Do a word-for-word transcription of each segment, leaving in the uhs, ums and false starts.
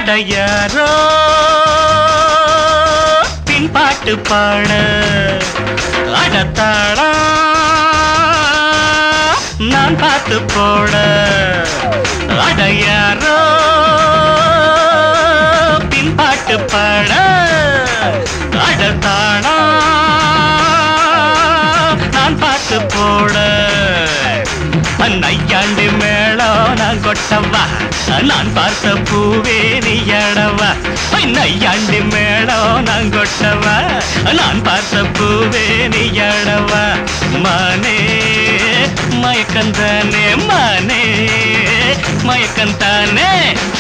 அடையாரோ பின்பாட்டு பாட அடத்தாளா நான் பார்த்து போட அடையாரோ பின்பாட்டு பாட அடத்தாளா நான் பார்த்து போட நையாண்டு மேளம் நான் கொட்டவா நான் பார்த்த பூவே நீ அடவா நையாண்டு மேளம் நான் கொட்டவா நான் பார்த்த பூவே நீ அடவா மானே மயக்கந்தானே மானே மயக்கந்தானே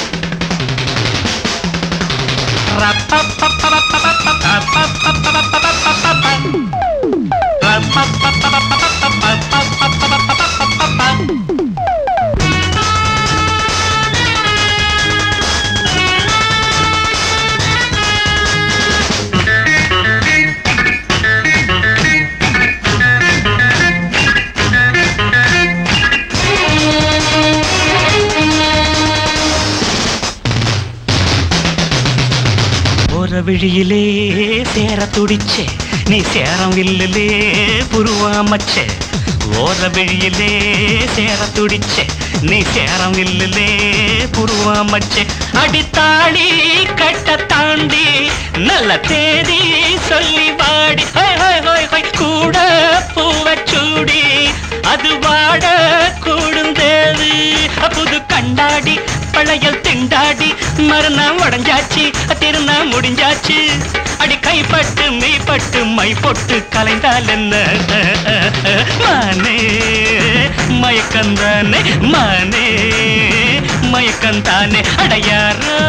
விழியிலே சேர துடிச்சே நீ சேரம் வில்லிலே புருவாமச்சே ஓர விழியிலே சேர துடிச்சே நீ சேரம் வில்லிலே புருவாமச்சே அடித்தாடி கட்ட தாண்டி நல்ல தேதி சொல்லி வாடி கூட பூவச்சூடி அது வாட கூடுந்தேது புது கண்டாடி பழையல் திண்டாடி மறுநாள் உடஞ்சாச்சு திருநா முடிஞ்சாச்சு அடி கைப்பட்டு மெய்ப்பட்டு மை பொட்டு கலைந்தால் என்ன மானே மயக்கந்தானே மானே மயக்கந்தானே அடையாரோ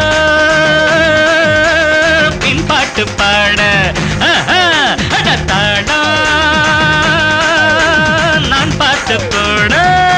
பின்பாட்டு பாட அடத்தாடா நான் பார்த்து போட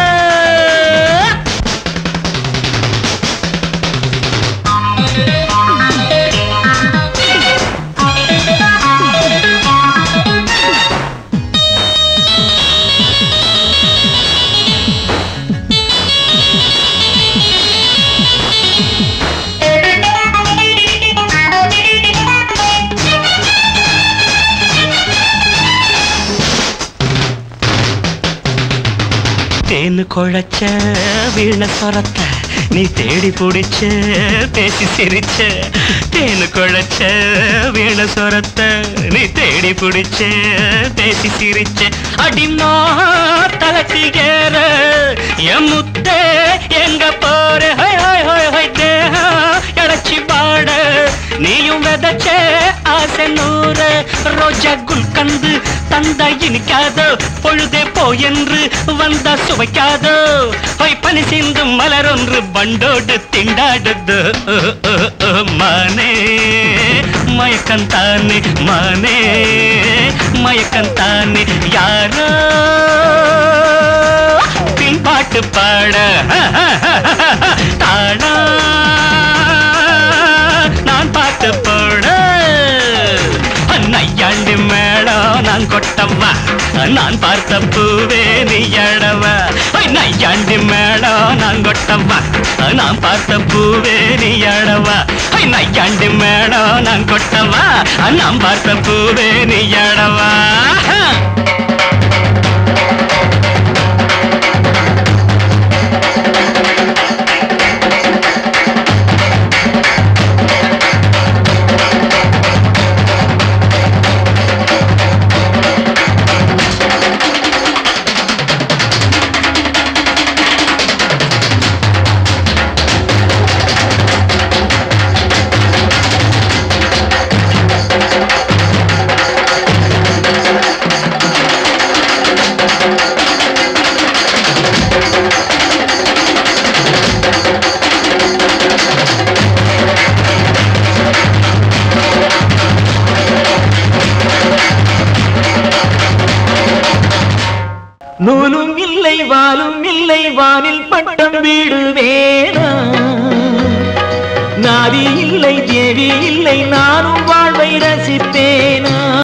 தேனு குழைச்ச வீண சொரத்த நீ தேடி பிடிச்ச பேசி சிரிச்ச தேனு குழைச்ச வீண சொரத்த நீ தேடி பிடிச்ச பேசி சிரிச்ச அடிமா தலைக்கு ஏற என் முத்தே எங்க போற தேகம் எடச்சி பாட நீயும் விதச்ச ஆசை நூறு ரோஜா குல்கந்து தந்தா இனிக்காதோ பொழுதே போ என்று வந்தா சுவைக்காதோ பனி சிந்தும் மலர் ஒன்று பண்டோடு திண்டாடுது மானே மயக்கந்தானே மானே மயக்கந்தானே யாரோ பின்பாட்டு பாட தாடா நான் பாட்டு போட நையாண்டு மேளம் நான் கொட்டவா நான் பார்த்த பூவே நீ அடவா நையாண்டு மேளம் நான் கொட்டவா நான் பார்த்த பூவே நீ அடவா நையாண்டு மேளம் நான் கொட்டவா நான் பார்த்த பூவே நீ அடவா நூலும் இல்லை வாலும் இல்லை வானில் பட்டம் வீடு வேணா நாதி இல்லை தேவி இல்லை நானும் வாழ்வை ரசிப்பேனா